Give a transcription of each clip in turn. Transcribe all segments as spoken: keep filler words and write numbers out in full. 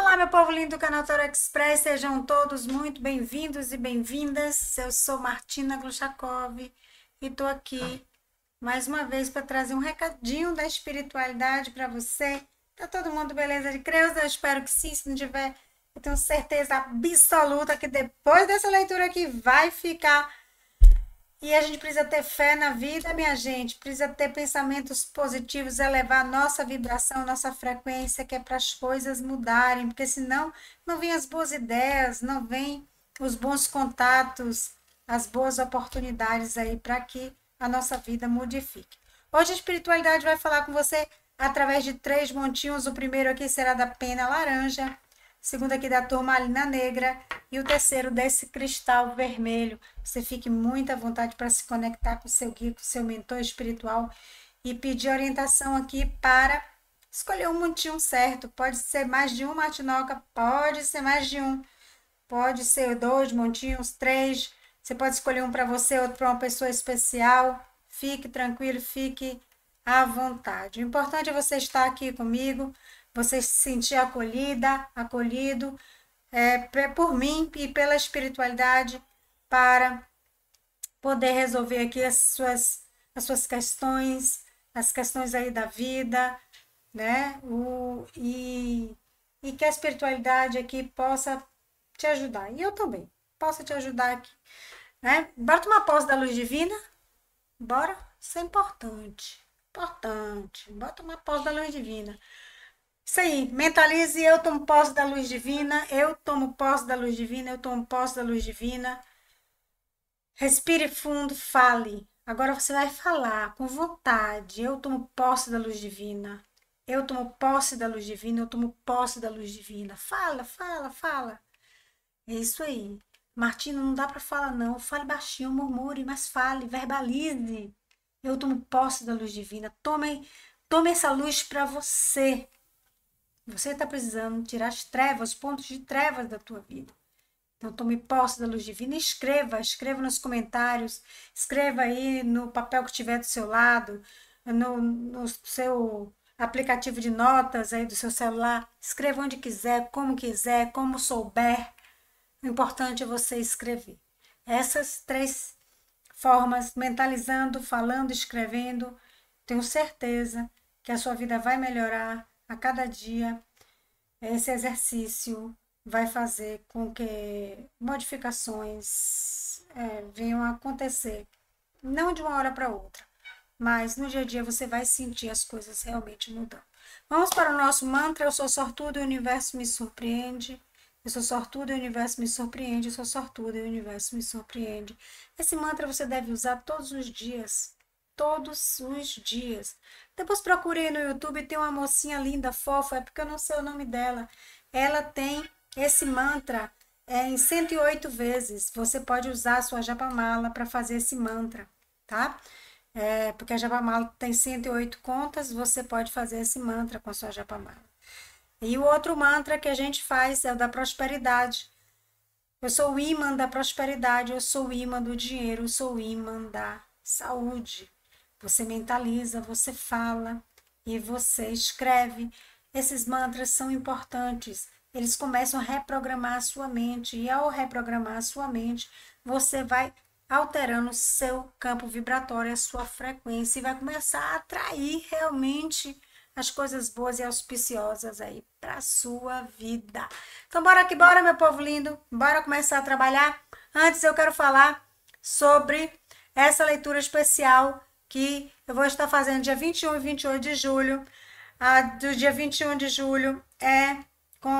Olá, meu povo lindo do canal Tarot Express, sejam todos muito bem-vindos e bem-vindas. Eu sou Martina Gluchakov e tô aqui mais uma vez para trazer um recadinho da espiritualidade para você. Tá todo mundo beleza de Creus? Eu espero que sim, se não tiver, eu tenho certeza absoluta que depois dessa leitura aqui vai ficar. E a gente precisa ter fé na vida, minha gente, precisa ter pensamentos positivos, elevar a nossa vibração, nossa frequência, que é para as coisas mudarem, porque senão não vêm as boas ideias, não vêm os bons contatos, as boas oportunidades aí para que a nossa vida modifique. Hoje a espiritualidade vai falar com você através de três montinhos. O primeiro aqui será da pena laranja, segundo aqui da turmalina negra e o terceiro desse cristal vermelho. Você fique muito à vontade para se conectar com o seu guia, com o seu mentor espiritual e pedir orientação aqui para escolher um montinho certo. Pode ser mais de um matinoca, pode ser mais de um, pode ser dois montinhos, três. Você pode escolher um para você, outro para uma pessoa especial. Fique tranquilo, fique à vontade. O importante é você estar aqui comigo, você se sentir acolhida, acolhido é, por mim e pela espiritualidade para poder resolver aqui as suas, as suas questões, as questões aí da vida, né? O, e, e que a espiritualidade aqui possa te ajudar. E eu também posso te ajudar aqui, né? Bora tomar posse da luz divina? Bora? Isso é importante. Importante. Bora tomar posse da luz divina. Isso aí, mentalize, eu tomo posse da luz divina, eu tomo posse da luz divina, eu tomo posse da luz divina. Respire fundo, fale. Agora você vai falar com vontade. Eu tomo posse da luz divina. Eu tomo posse da luz divina, eu tomo posse da luz divina. Fala, fala, fala. É isso aí. Martina, não dá para falar não. Fale baixinho, murmure, mas fale, verbalize. Eu tomo posse da luz divina. Tome, tome essa luz para você. Você está precisando tirar as trevas, os pontos de trevas da tua vida. Então, tome posse da luz divina e escreva, escreva nos comentários, escreva aí no papel que estiver do seu lado, no, no seu aplicativo de notas aí do seu celular, escreva onde quiser, como quiser, como souber. O importante é você escrever. Essas três formas, mentalizando, falando, escrevendo, tenho certeza que a sua vida vai melhorar a cada dia. Esse exercício vai fazer com que modificações é, venham a acontecer, não de uma hora para outra, mas no dia a dia você vai sentir as coisas realmente mudando. Vamos para o nosso mantra. Eu sou sortudo e o universo me surpreende. Eu sou sortudo e o universo me surpreende. Eu sou sortudo e o universo me surpreende. Esse mantra você deve usar todos os dias. Todos os dias. Depois procurei no YouTube, tem uma mocinha linda, fofa, é porque eu não sei o nome dela. Ela tem esse mantra é, em cento e oito vezes. Você pode usar a sua japamala para fazer esse mantra, tá? É, porque a japamala tem cento e oito contas, você pode fazer esse mantra com a sua japamala. E o outro mantra que a gente faz é o da prosperidade. Eu sou o imã da prosperidade, eu sou o imã do dinheiro, eu sou o imã da saúde. Você mentaliza, você fala e você escreve. Esses mantras são importantes. Eles começam a reprogramar a sua mente. E ao reprogramar a sua mente, você vai alterando o seu campo vibratório, a sua frequência. E vai começar a atrair realmente as coisas boas e auspiciosas aí para a sua vida. Então, bora que bora, meu povo lindo. Bora começar a trabalhar. Antes, eu quero falar sobre essa leitura especial que eu vou estar fazendo dia vinte e um e vinte e oito de julho. A do dia vinte e um de julho é com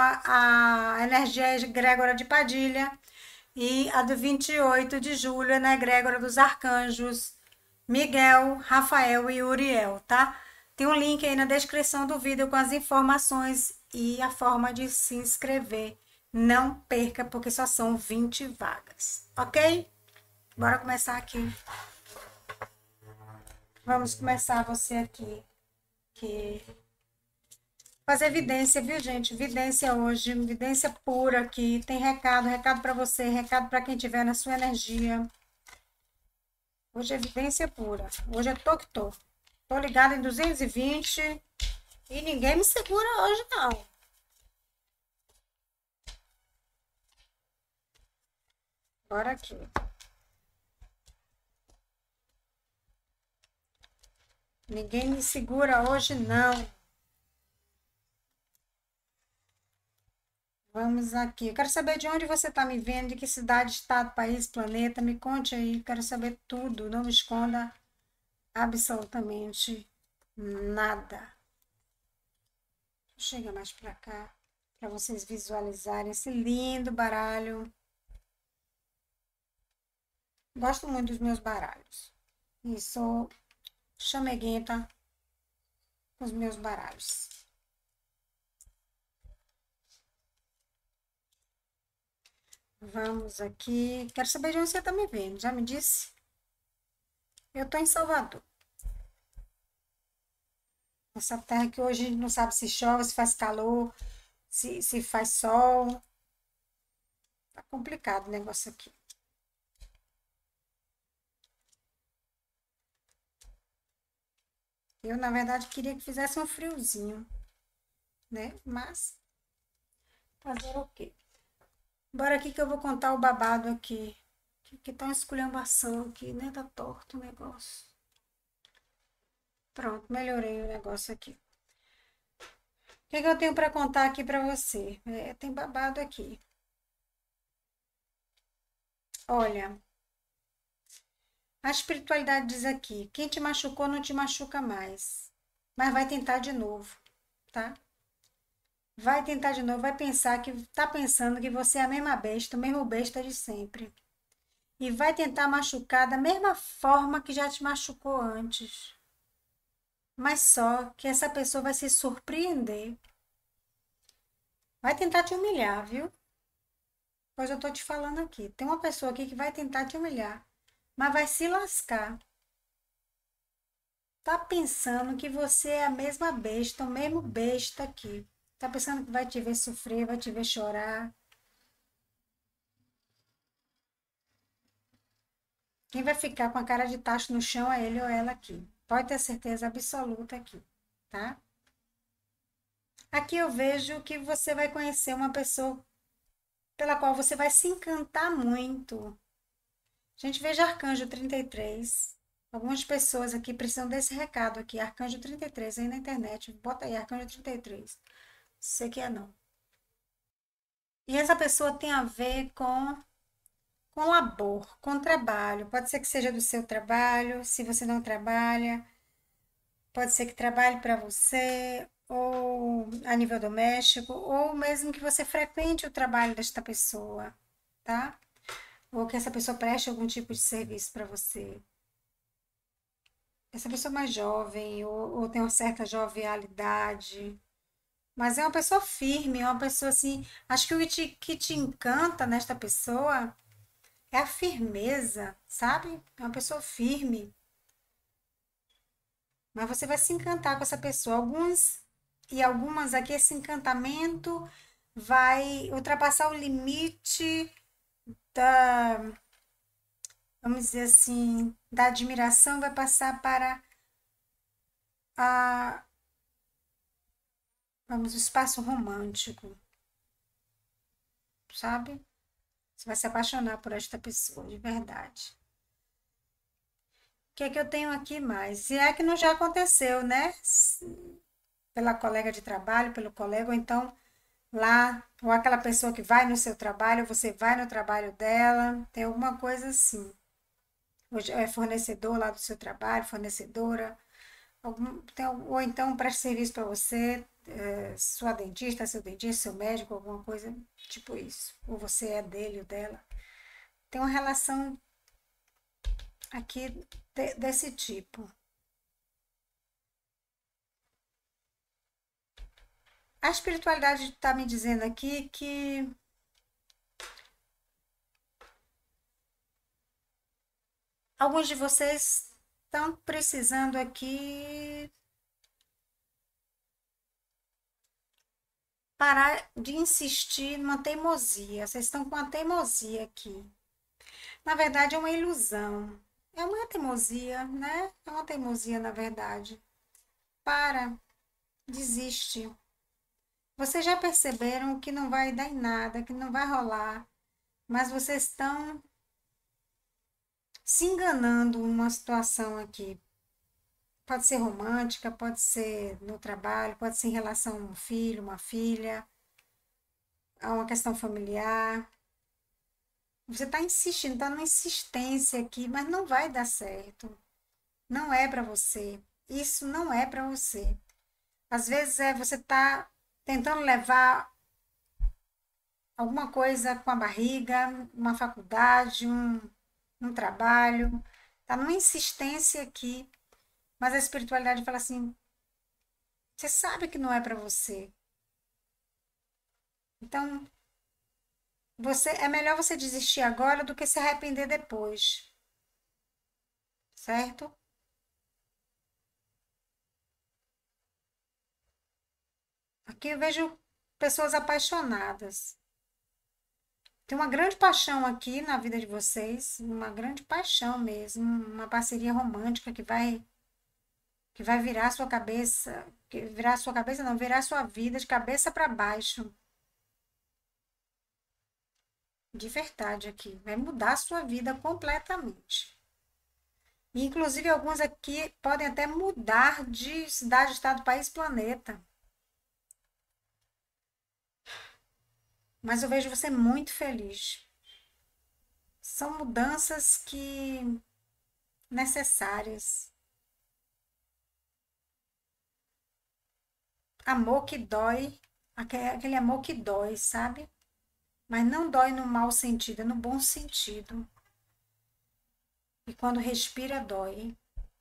a, a energia egrégora de Padilha. E a do vinte e oito de julho é na egrégora dos arcanjos Miguel, Rafael e Uriel, tá? Tem um link aí na descrição do vídeo com as informações e a forma de se inscrever. Não perca, porque só são vinte vagas, ok? Bora começar aqui. Vamos começar você aqui, que fazer evidência, viu, gente? Evidência hoje, evidência pura aqui. Tem recado, recado para você, recado para quem tiver na sua energia. Hoje é evidência pura. Hoje é tô que tô. Tô ligada em duzentos e vinte e ninguém me segura hoje, não. Bora aqui. Ninguém me segura hoje, não. Vamos aqui. Eu quero saber de onde você está me vendo, de que cidade, estado, país, planeta. Me conte aí. Quero saber tudo. Não me esconda absolutamente nada. Chega mais para cá, para vocês visualizarem esse lindo baralho. Gosto muito dos meus baralhos. E sou chameguenta com os meus baralhos. Vamos aqui. Quero saber de onde você está me vendo. Já me disse? Eu estou em Salvador. Essa terra que hoje a gente não sabe se chove, se faz calor, se, se faz sol. Tá complicado o negócio aqui. Eu, na verdade, queria que fizesse um friozinho, né? Mas, fazer o quê? Bora aqui que eu vou contar o babado aqui. Que, que tá uma esculhambação aqui, né? Tá torto o negócio. Pronto, melhorei o negócio aqui. O que, que eu tenho para contar aqui para você? É, tem babado aqui. Olha, a espiritualidade diz aqui, quem te machucou não te machuca mais, mas vai tentar de novo, tá? Vai tentar de novo, vai pensar que tá pensando que você é a mesma besta, o mesmo besta de sempre. E vai tentar machucar da mesma forma que já te machucou antes. Mas só que essa pessoa vai se surpreender. Vai tentar te humilhar, viu? Pois eu tô te falando aqui. Tem uma pessoa aqui que vai tentar te humilhar, mas vai se lascar. Tá pensando que você é a mesma besta, o mesmo besta aqui. Tá pensando que vai te ver sofrer, vai te ver chorar. Quem vai ficar com a cara de tacho no chão é ele ou ela aqui. Pode ter certeza absoluta aqui, tá? Aqui eu vejo que você vai conhecer uma pessoa pela qual você vai se encantar muito. Gente, veja Arcanjo trinta e três. Algumas pessoas aqui precisam desse recado aqui. Arcanjo trinta e três aí na internet. Bota aí, Arcanjo trinta e três. Sei que é não. E essa pessoa tem a ver com, com labor, com trabalho. Pode ser que seja do seu trabalho, se você não trabalha. Pode ser que trabalhe para você, ou a nível doméstico, ou mesmo que você frequente o trabalho desta pessoa, tá? Ou que essa pessoa preste algum tipo de serviço para você. Essa pessoa é mais jovem, ou, ou tem uma certa jovialidade, mas é uma pessoa firme, é uma pessoa assim. Acho que o que te, que te encanta nesta pessoa é a firmeza, sabe? É uma pessoa firme. Mas você vai se encantar com essa pessoa. Alguns e algumas aqui, esse encantamento vai ultrapassar o limite da, vamos dizer assim, da admiração, vai passar para a, vamos, o espaço romântico, sabe? Você vai se apaixonar por esta pessoa, de verdade. O que é que eu tenho aqui mais? Se é que não já aconteceu, né? Pela colega de trabalho, pelo colega, ou então lá, ou aquela pessoa que vai no seu trabalho, você vai no trabalho dela, tem alguma coisa assim. Hoje é fornecedor lá do seu trabalho, fornecedora, algum, tem, ou então presta serviço para você, é, sua dentista, seu dentista, seu médico, alguma coisa tipo isso. Ou você é dele ou dela. Tem uma relação aqui de, desse tipo. A espiritualidade está me dizendo aqui que alguns de vocês estão precisando aqui parar de insistir numa teimosia. Vocês estão com uma teimosia aqui. Na verdade, é uma ilusão. É uma teimosia, né? É uma teimosia, na verdade. Para, desiste. Vocês já perceberam que não vai dar em nada, que não vai rolar, mas vocês estão se enganando numa situação aqui. Pode ser romântica, pode ser no trabalho, pode ser em relação a um filho, uma filha, a uma questão familiar. Você está insistindo, está numa insistência aqui, mas não vai dar certo. Não é para você. Isso não é para você. Às vezes é você tá tentando levar alguma coisa com a barriga, uma faculdade, um, um trabalho, tá numa insistência aqui, mas a espiritualidade fala assim: você sabe que não é para você. Então, você é melhor você desistir agora do que se arrepender depois, certo? Aqui eu vejo pessoas apaixonadas. Tem uma grande paixão aqui na vida de vocês, uma grande paixão mesmo, uma parceria romântica que vai que vai virar a sua cabeça, que virar a sua cabeça não, virar a sua vida de cabeça para baixo. De verdade aqui, vai mudar a sua vida completamente. E, inclusive alguns aqui podem até mudar de cidade, estado, país, planeta. Mas eu vejo você muito feliz. São mudanças que necessárias. Amor que dói, aquele amor que dói, sabe? Mas não dói no mau sentido, é no bom sentido. E quando respira, dói.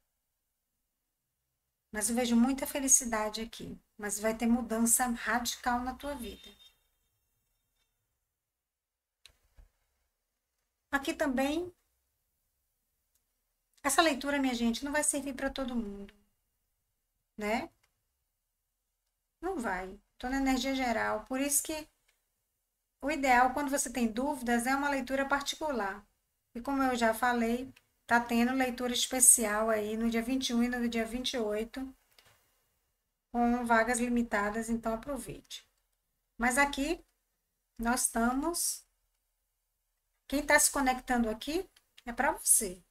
Mas eu vejo muita felicidade aqui. Mas vai ter mudança radical na tua vida. Aqui também, essa leitura, minha gente, não vai servir para todo mundo, né? Não vai. Tô na energia geral. Por isso que o ideal, quando você tem dúvidas, é uma leitura particular. E como eu já falei, tá tendo leitura especial aí no dia vinte e um e no dia vinte e oito, com vagas limitadas, então aproveite. Mas aqui nós estamos. Quem está se conectando aqui é para você.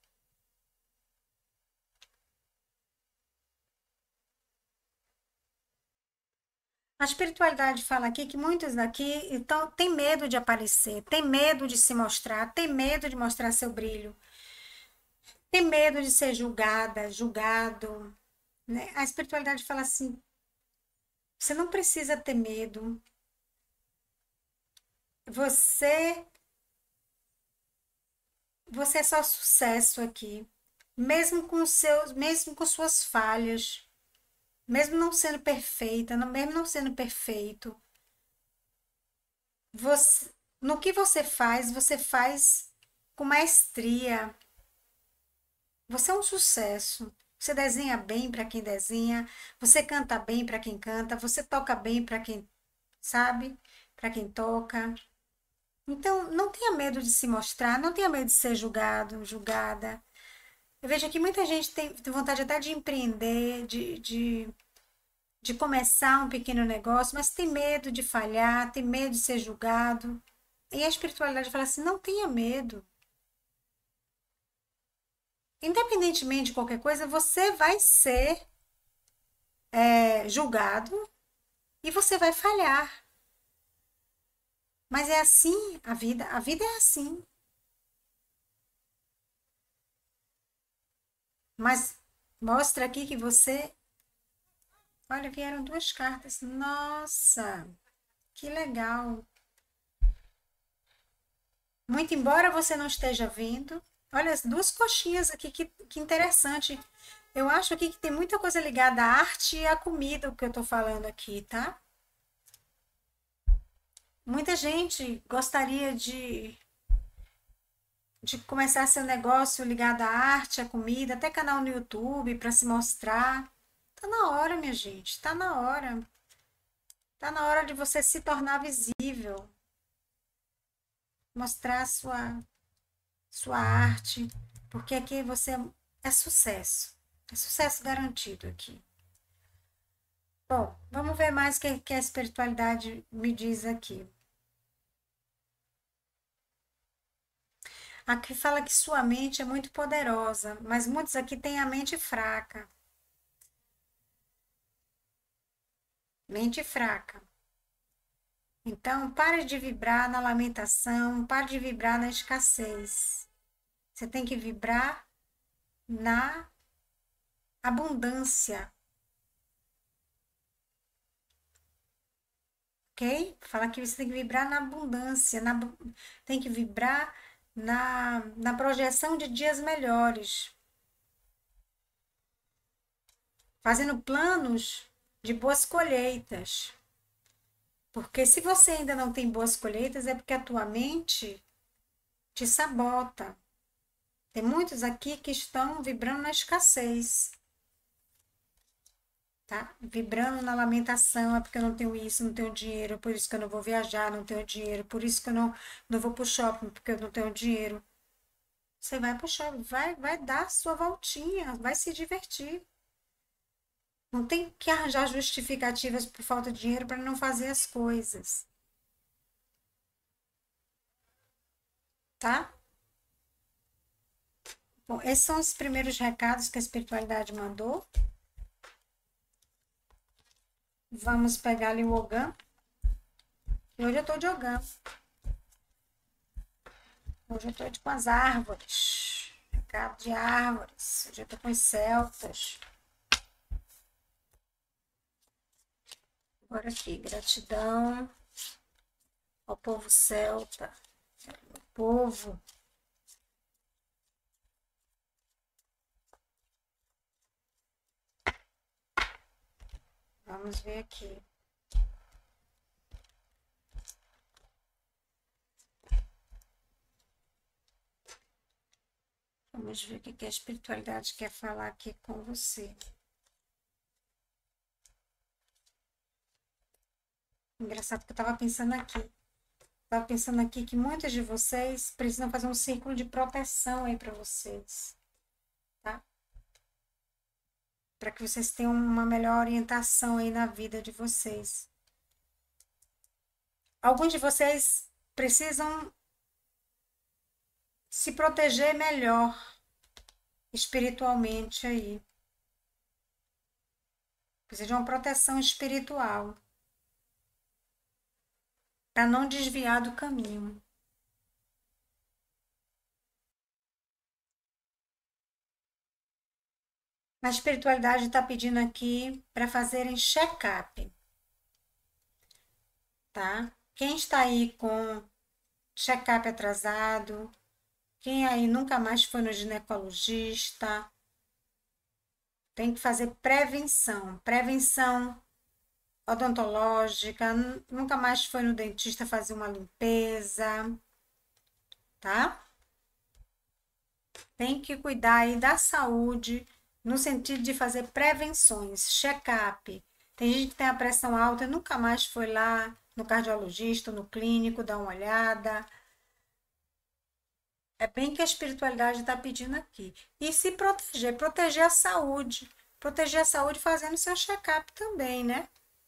A espiritualidade fala aqui que muitos daqui então tem medo de aparecer, tem medo de se mostrar, tem medo de mostrar seu brilho, tem medo de ser julgada, julgado, né? A espiritualidade fala assim: você não precisa ter medo. Você você é só sucesso aqui, mesmo com seus, mesmo com suas falhas, mesmo não sendo perfeita, não- mesmo não sendo perfeito. Você, no que você faz, você faz com maestria. Você é um sucesso. Você desenha bem para quem desenha, você canta bem para quem canta, você toca bem para quem sabe, para quem toca. Então, não tenha medo de se mostrar, não tenha medo de ser julgado, julgada. Eu vejo que muita gente tem vontade até de empreender, de, de, de começar um pequeno negócio, mas tem medo de falhar, tem medo de ser julgado. E a espiritualidade fala assim: não tenha medo. Independentemente de qualquer coisa, você vai ser é, julgado e você vai falhar. Mas é assim a vida, a vida é assim. Mas mostra aqui que você. Olha, vieram duas cartas. Nossa, que legal. Muito embora você não esteja vendo. Olha, as duas coxinhas aqui, que, que interessante. Eu acho aqui que tem muita coisa ligada à arte e à comida, o que eu tô falando aqui, tá? Muita gente gostaria de, de começar seu negócio ligado à arte, à comida, até canal no YouTube para se mostrar. Tá na hora, minha gente, tá na hora. Tá na hora de você se tornar visível, mostrar sua sua arte, porque aqui você é sucesso. É sucesso garantido aqui. Bom, vamos ver mais o que, que a espiritualidade me diz aqui. Aqui fala que sua mente é muito poderosa, mas muitos aqui têm a mente fraca. Mente fraca. Então, pare de vibrar na lamentação, pare de vibrar na escassez. Você tem que vibrar na abundância. Ok? Fala que você tem que vibrar na abundância, na, tem que vibrar na, na projeção de dias melhores. Fazendo planos de boas colheitas. Porque se você ainda não tem boas colheitas, é porque a tua mente te sabota. Tem muitos aqui que estão vibrando na escassez. Tá? Vibrando na lamentação, é porque eu não tenho isso, não tenho dinheiro, por isso que eu não vou viajar, não tenho dinheiro, por isso que eu não, não vou pro shopping, porque eu não tenho dinheiro. Você vai pro shopping, vai, vai dar sua voltinha, vai se divertir. Não tem que arranjar justificativas por falta de dinheiro para não fazer as coisas. Tá? Bom, esses são os primeiros recados que a espiritualidade mandou. Vamos pegar ali o Ogã. E hoje eu tô de Ogã. Hoje eu tô com as árvores. Recado de árvores. Hoje eu tô com os celtas. Agora aqui, gratidão ao povo celta, ao povo. Vamos ver aqui. Vamos ver o que a espiritualidade quer falar aqui com você. Engraçado que eu estava pensando aqui. Estava pensando aqui que muitas de vocês precisam fazer um círculo de proteção aí para vocês. Tá? Para que vocês tenham uma melhor orientação aí na vida de vocês. Alguns de vocês precisam se proteger melhor espiritualmente aí. Precisa de uma proteção espiritual. Para não desviar do caminho. A espiritualidade está pedindo aqui para fazerem check-up. Tá? Quem está aí com check-up atrasado, quem aí nunca mais foi no ginecologista, tem que fazer prevenção. Prevenção odontológica, nunca mais foi no dentista fazer uma limpeza, tá? Tem que cuidar aí da saúde, no sentido de fazer prevenções, check-up. Tem gente que tem a pressão alta e nunca mais foi lá no cardiologista, no clínico, dar uma olhada. É bem que a espiritualidade está pedindo aqui. E se proteger, proteger a saúde. Proteger a saúde fazendo seu check-up também, né?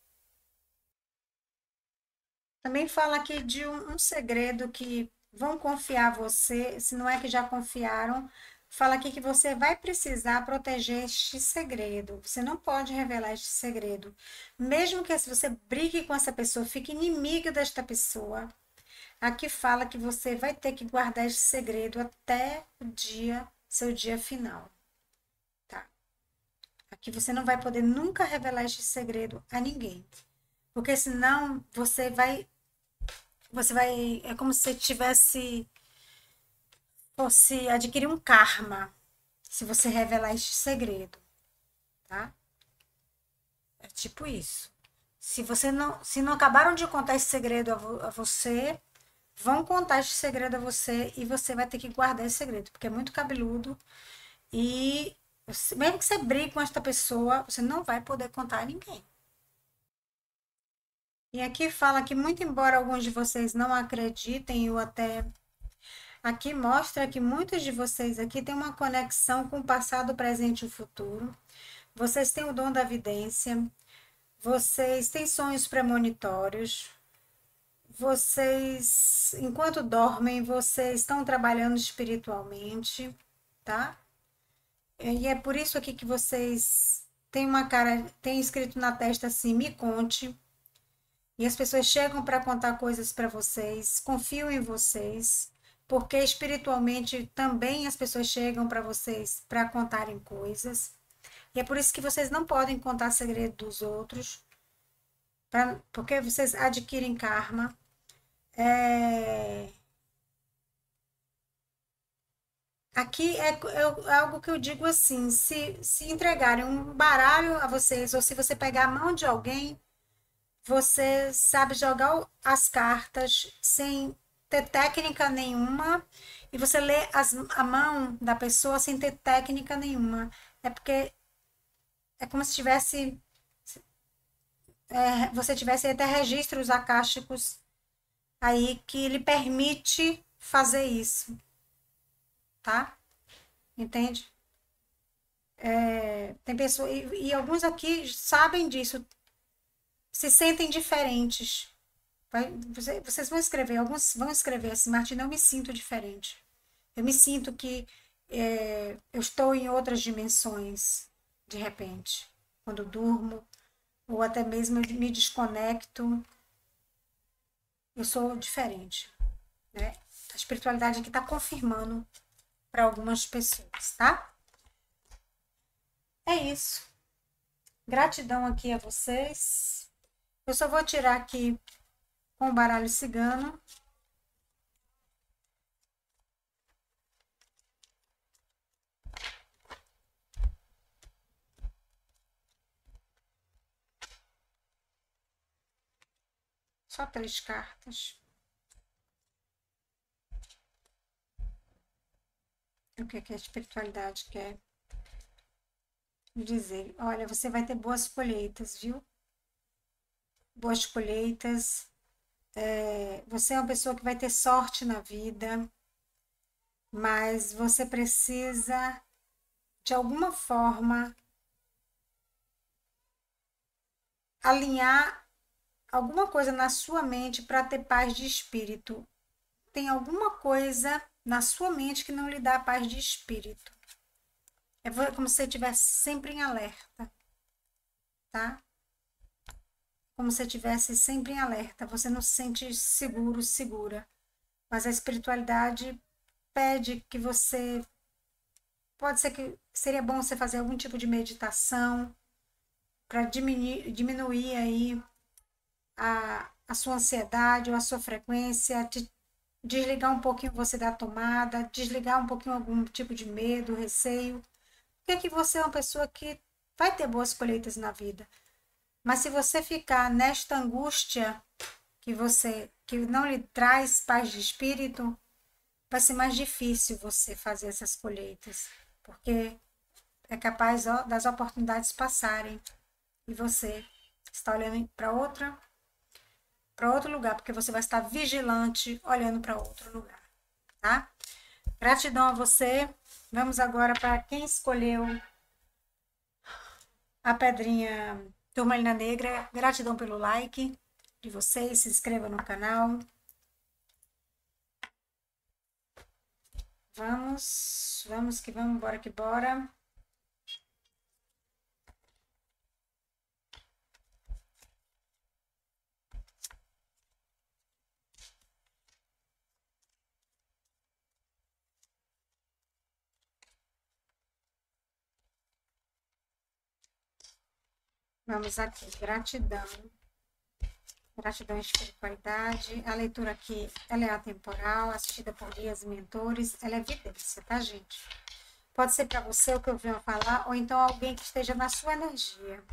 Também fala aqui de um, um segredo que vão confiar você, se não é que já confiaram, fala aqui que você vai precisar proteger este segredo. Você não pode revelar este segredo. Mesmo que se você brigue com essa pessoa, fique inimigo desta pessoa, aqui fala que você vai ter que guardar este segredo até o dia, seu dia final. Tá? Aqui você não vai poder nunca revelar este segredo a ninguém. Porque senão você vai, você vai, é como se você tivesse, fosse adquirir um karma, se você revelar este segredo, tá? É tipo isso. Se você não, se não acabaram de contar esse segredo a, vo, a você, vão contar este segredo a você e você vai ter que guardar esse segredo, porque é muito cabeludo e mesmo que você brigue com esta pessoa, você não vai poder contar a ninguém. E aqui fala que, muito embora alguns de vocês não acreditem, ou até aqui mostra que muitos de vocês aqui têm uma conexão com o passado, o presente e o futuro. Vocês têm o dom da vidência, vocês têm sonhos premonitórios, vocês, enquanto dormem, vocês estão trabalhando espiritualmente, tá? E é por isso aqui que vocês têm uma cara, tem escrito na testa assim, me conte. E as pessoas chegam para contar coisas para vocês, confiam em vocês, porque espiritualmente também as pessoas chegam para vocês para contarem coisas. E é por isso que vocês não podem contar segredo dos outros, pra, porque vocês adquirem karma. É, aqui é, é algo que eu digo assim: se, se entregarem um baralho a vocês, ou se você pegar a mão de alguém, você sabe jogar as cartas sem ter técnica nenhuma, e você lê as, a mão da pessoa sem ter técnica nenhuma. É porque é como se tivesse, é, você tivesse até registros acásticos aí que lhe permite fazer isso, tá? Entende? É, tem pessoas, e, e alguns aqui sabem disso, se sentem diferentes. Vai, você, vocês vão escrever, alguns vão escrever assim, Martina, eu me sinto diferente. Eu me sinto que é, eu estou em outras dimensões, de repente, quando durmo, ou até mesmo eu me desconecto, eu sou diferente, né? A espiritualidade aqui está confirmando para algumas pessoas, tá? É isso. Gratidão aqui a vocês. Eu só vou tirar aqui com o baralho cigano. Só três cartas. O que, é que a espiritualidade quer dizer? Olha, você vai ter boas colheitas, viu? Boas colheitas. É, você é uma pessoa que vai ter sorte na vida, mas você precisa, de alguma forma, alinhar alguma coisa na sua mente para ter paz de espírito. Tem alguma coisa na sua mente que não lhe dá paz de espírito. É como se você estivesse sempre em alerta, tá? Como se você estivesse sempre em alerta. Você não se sente seguro, segura. Mas a espiritualidade pede que você. Pode ser que seria bom você fazer algum tipo de meditação para diminuir, diminuir aí a, a sua ansiedade ou a sua frequência, te, desligar um pouquinho você da tomada, desligar um pouquinho algum tipo de medo, receio. Porque que você é uma pessoa que vai ter boas colheitas na vida. Mas se você ficar nesta angústia que você que não lhe traz paz de espírito, vai ser mais difícil você fazer essas colheitas, porque é capaz ó, das oportunidades passarem e você está olhando para outra para outro lugar, porque você vai estar vigilante olhando para outro lugar, tá? Gratidão a você. Vamos agora para quem escolheu a pedrinha Turmalina Negra. Gratidão pelo like de vocês. Se inscreva no canal. Vamos, vamos que vamos, bora que bora. Vamos aqui, gratidão. Gratidão e espiritualidade. A leitura aqui, ela é atemporal, assistida por guias e mentores. Ela é evidência, tá, gente? Pode ser para você o que eu venho falar, ou então alguém que esteja na sua energia.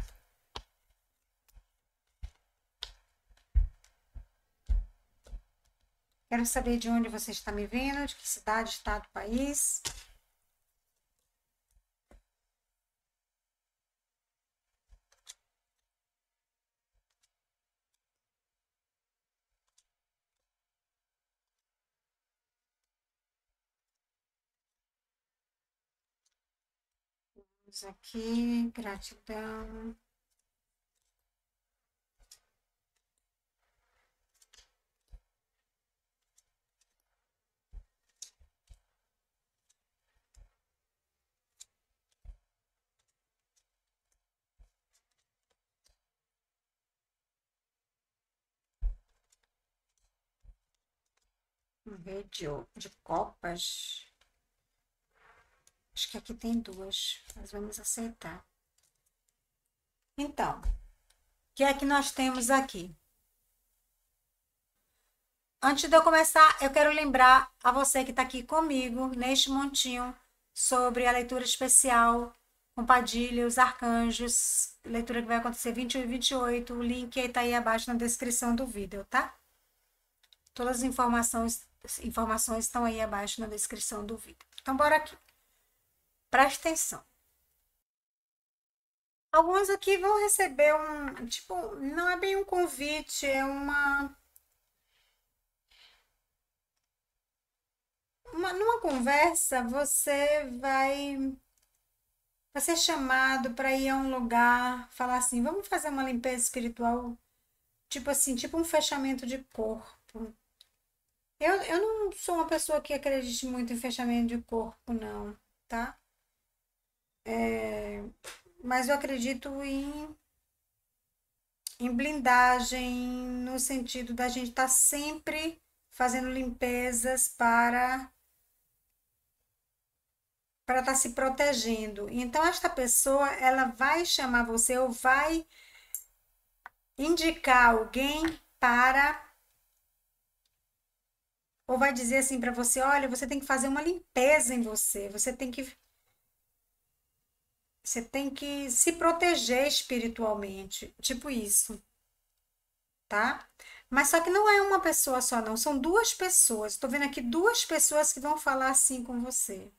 Quero saber de onde você está me vendo, de que cidade, estado, país. Vamos aqui, gratidão. Um rei de, o- de copas. Acho que aqui tem duas. Mas vamos aceitar. Então, o que é que nós temos aqui? Antes de eu começar, eu quero lembrar a você que está aqui comigo, neste montinho, sobre a leitura especial com Padilha, os arcanjos, leitura que vai acontecer vinte e um e vinte e oito. O link está aí abaixo na descrição do vídeo, tá? Todas as informações, informações estão aí abaixo na descrição do vídeo. Então, bora aqui. Preste atenção. Alguns aqui vão receber um, tipo, não é bem um convite, é uma Uma, numa conversa, você vai, vai ser chamado para ir a um lugar, falar assim, vamos fazer uma limpeza espiritual, tipo assim, tipo um fechamento de corpo. Eu, eu não sou uma pessoa que acredite muito em fechamento de corpo, não, tá? É, mas eu acredito em, em blindagem, no sentido da gente estar tá sempre fazendo limpezas para para estar tá se protegendo. Então, esta pessoa, ela vai chamar você ou vai indicar alguém para, ou vai dizer assim para você, olha, você tem que fazer uma limpeza em você, você tem que, você tem que se proteger espiritualmente, tipo isso, tá? Mas só que não é uma pessoa só, não, são duas pessoas. Estou vendo aqui duas pessoas que vão falar assim com você.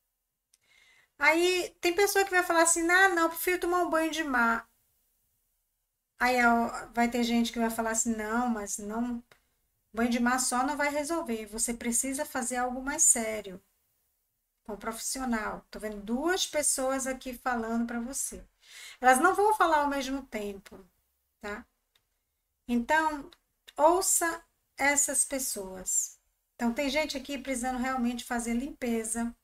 Aí tem pessoa que vai falar assim, ah, não, prefiro tomar um banho de mar. Aí vai ter gente que vai falar assim, não, mas não, banho de mar só não vai resolver. Você precisa fazer algo mais sério, com um profissional. Tô vendo duas pessoas aqui falando para você. Elas não vão falar ao mesmo tempo, tá? Então, ouça essas pessoas. Então, tem gente aqui precisando realmente fazer limpeza,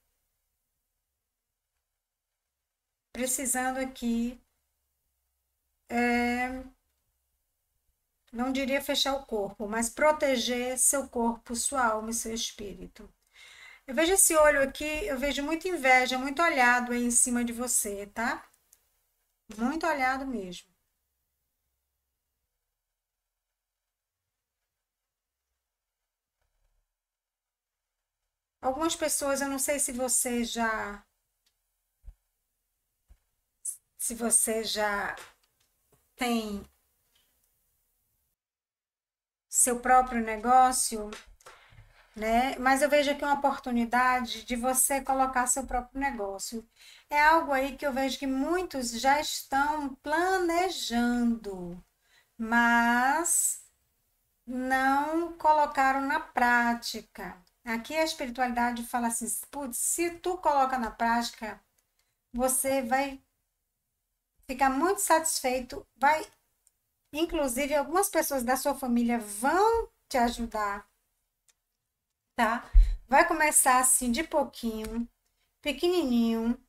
precisando aqui, é, não diria fechar o corpo, mas proteger seu corpo, sua alma e seu espírito. Eu vejo esse olho aqui, eu vejo muita inveja, muito olhado aí em cima de você, tá? Muito olhado mesmo. Algumas pessoas, eu não sei se você já, se você já tem seu próprio negócio, né? Mas eu vejo aqui uma oportunidade de você colocar seu próprio negócio. É algo aí que eu vejo que muitos já estão planejando, mas não colocaram na prática. Aqui a espiritualidade fala assim, putz, se tu coloca na prática, você vai ficar muito satisfeito, vai, inclusive algumas pessoas da sua família vão te ajudar, tá? Vai começar assim de pouquinho, pequenininho,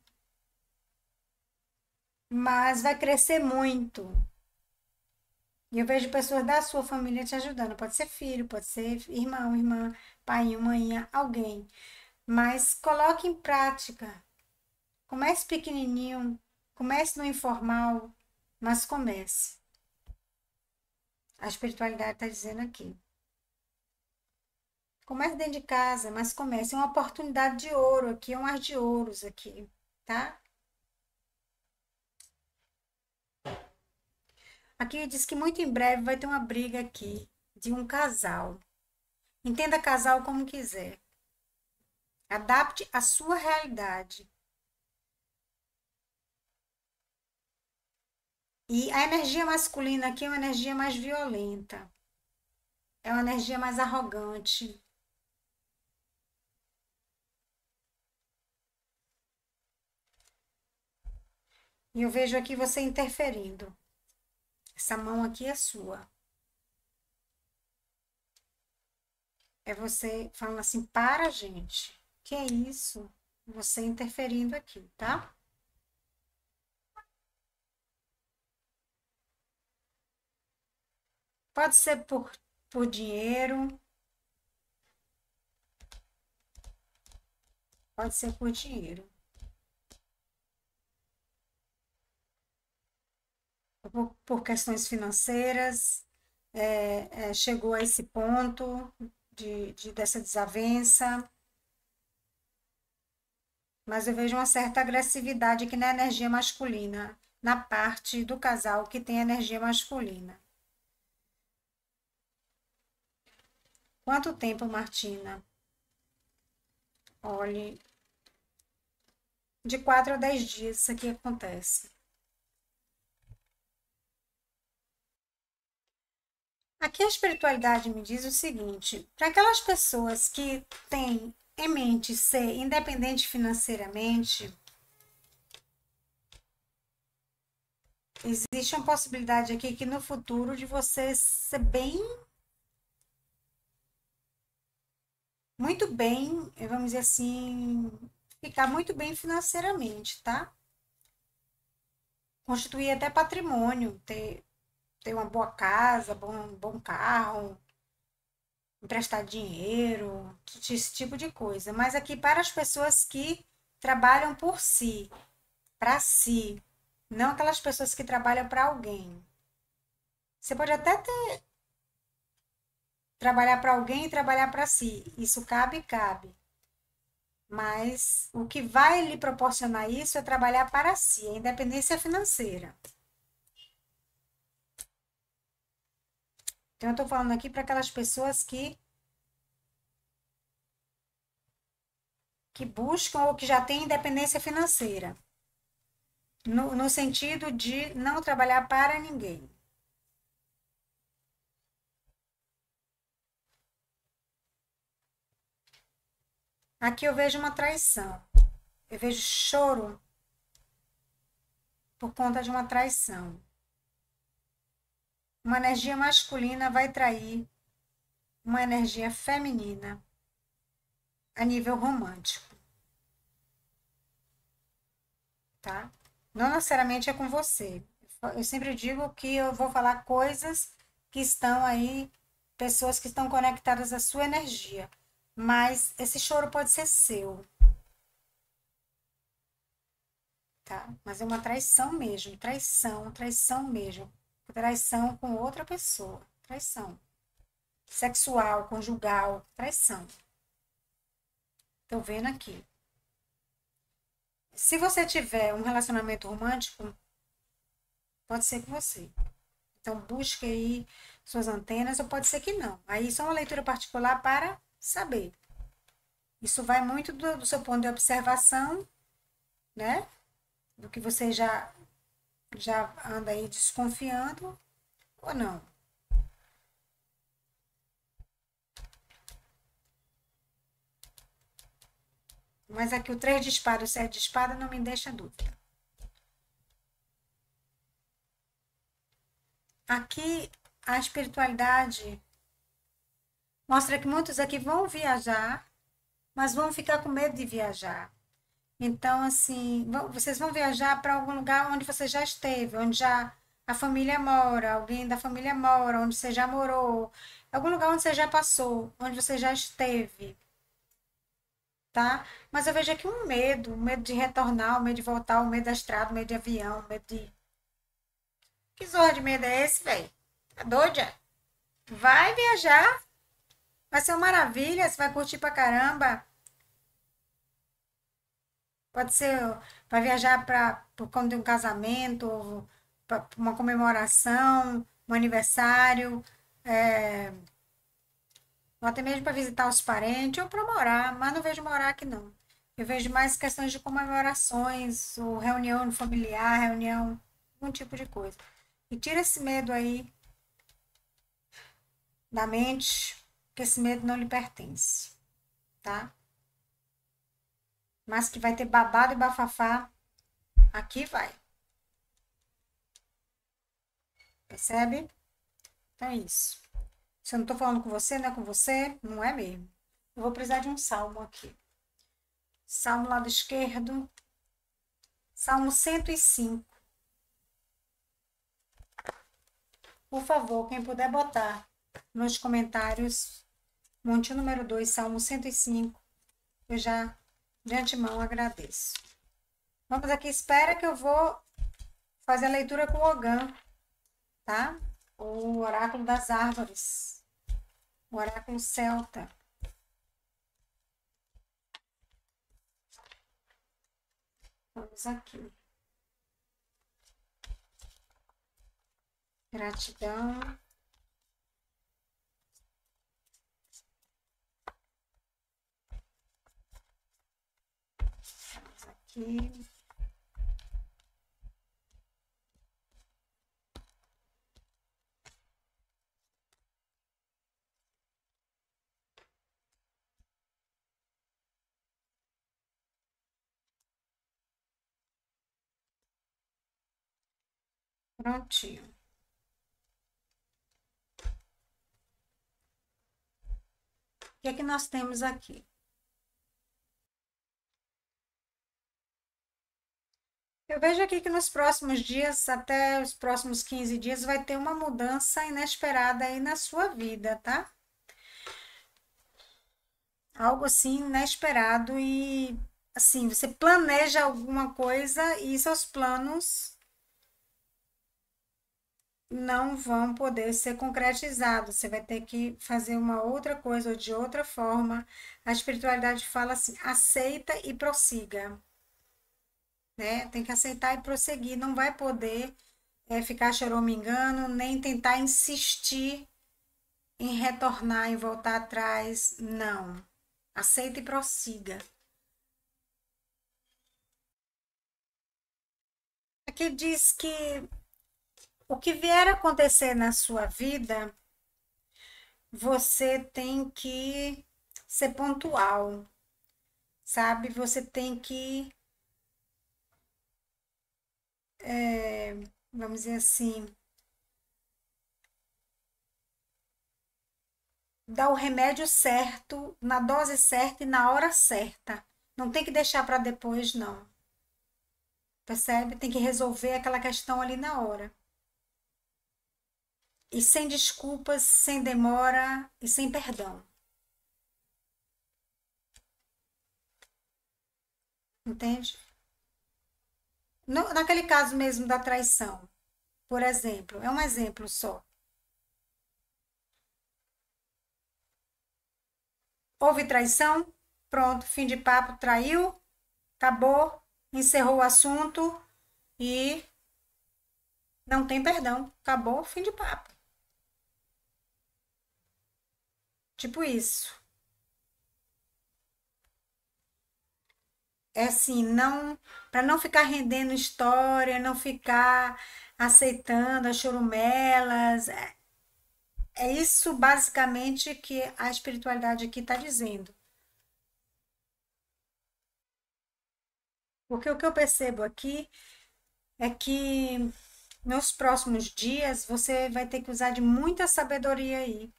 mas vai crescer muito. E eu vejo pessoas da sua família te ajudando. Pode ser filho, pode ser irmão, irmã, pai, mãe, alguém. Mas coloque em prática. Comece pequenininho, comece no informal, mas comece. A espiritualidade está dizendo aqui. Comece dentro de casa, mas comece. É uma oportunidade de ouro aqui, é um ar de ouros aqui, tá? Aqui diz que muito em breve vai ter uma briga aqui de um casal. Entenda casal como quiser. Adapte a sua realidade. E a energia masculina aqui é uma energia mais violenta. É uma energia mais arrogante. E eu vejo aqui você interferindo. Essa mão aqui é sua. É você falando assim, para, gente. Que é isso? Você interferindo aqui, tá? Pode ser por, por dinheiro, Pode ser por dinheiro. Por, por questões financeiras, é, é, chegou a esse ponto de, de, dessa desavença. Mas eu vejo uma certa agressividade aqui na energia masculina, na parte do casal que tem energia masculina. Quanto tempo, Martina? Olhe, de quatro a dez dias isso aqui acontece. Aqui a espiritualidade me diz o seguinte: para aquelas pessoas que têm em mente ser independente financeiramente, existe uma possibilidade aqui que no futuro de você ser bem, muito bem, vamos dizer assim, ficar muito bem financeiramente, tá? Constituir até patrimônio, ter, ter uma boa casa, bom, bom carro, emprestar dinheiro, esse tipo de coisa. Mas aqui para as pessoas que trabalham por si, para si, não aquelas pessoas que trabalham para alguém. Você pode até ter, trabalhar para alguém e trabalhar para si. Isso cabe, cabe. Mas o que vai lhe proporcionar isso é trabalhar para si, a independência financeira. Então, eu estou falando aqui para aquelas pessoas que, que buscam ou que já têm independência financeira. No, no sentido de não trabalhar para ninguém. Aqui eu vejo uma traição. Eu vejo choro por conta de uma traição. Uma energia masculina vai trair uma energia feminina a nível romântico. Tá? Não necessariamente é com você. Eu sempre digo que eu vou falar coisas que estão aí, pessoas que estão conectadas à sua energia. Mas esse choro pode ser seu. Tá? Mas é uma traição mesmo, traição, traição mesmo. Traição com outra pessoa, traição. Sexual, conjugal, traição. Tô vendo aqui. Se você tiver um relacionamento romântico, pode ser com você. Então busque aí suas antenas, ou pode ser que não. Aí isso é uma leitura particular para saber. Isso vai muito do, do seu ponto de observação, né? Do que você já, já anda aí desconfiando ou não. Mas aqui o três de espada e o sete de espada não me deixa dúvida. Aqui a espiritualidade mostra que muitos aqui vão viajar, mas vão ficar com medo de viajar. Então, assim, vão, vocês vão viajar para algum lugar onde você já esteve, onde já a família mora, alguém da família mora, onde você já morou, algum lugar onde você já passou, onde você já esteve, tá? Mas eu vejo aqui um medo, um medo de retornar, um medo de voltar, um medo da estrada, um medo de avião, um medo de... Que zorra de medo é esse, velho? Tá doida? Vai viajar, vai ser uma maravilha, você vai curtir pra caramba. Pode ser, vai viajar para por conta de um casamento, para uma comemoração, um aniversário, é, ou até mesmo para visitar os parentes ou para morar, mas não vejo morar aqui não. Eu vejo mais questões de comemorações, ou reunião familiar, reunião, algum tipo de coisa. E tira esse medo aí da mente, que esse medo não lhe pertence, tá? Mas que vai ter babado e bafafá, aqui vai. Percebe? Então é isso. Se eu não tô falando com você, não é com você, não é mesmo. Eu vou precisar de um salmo aqui. Salmo lado esquerdo. Salmo cento e cinco. Por favor, quem puder botar nos comentários, monte número dois, Salmo cento e cinco. Eu já De antemão, agradeço. Vamos aqui, espera que eu vou fazer a leitura com o Ogã, tá? O oráculo das árvores. O oráculo celta. Vamos aqui. Gratidão. Vamos aqui. Prontinho. O que é que nós temos aqui? Eu vejo aqui que nos próximos dias, até os próximos quinze dias, vai ter uma mudança inesperada aí na sua vida, tá? Algo assim inesperado e assim, você planeja alguma coisa e seus planos não vão poder ser concretizados. Você vai ter que fazer uma outra coisa ou de outra forma. A espiritualidade fala assim: aceita e prossiga, né? Tem que aceitar e prosseguir. Não vai poder é, ficar choramingando, nem tentar insistir em retornar, em voltar atrás. Não. Aceita e prossiga. Aqui diz que o que vier a acontecer na sua vida, você tem que ser pontual, sabe? Você tem que, é, vamos dizer assim, dar o remédio certo, na dose certa e na hora certa. Não tem que deixar para depois, não. Percebe? Tem que resolver aquela questão ali na hora. E sem desculpas, sem demora e sem perdão. Entende? No, naquele caso mesmo da traição, por exemplo, é um exemplo só. Houve traição, pronto, fim de papo, traiu, acabou, encerrou o assunto e não tem perdão, acabou, fim de papo. Tipo isso. É assim, não, para não ficar rendendo história, não ficar aceitando as chorumelas. É, é isso basicamente que a espiritualidade aqui está dizendo. Porque o que eu percebo aqui é que nos próximos dias você vai ter que usar de muita sabedoria aí.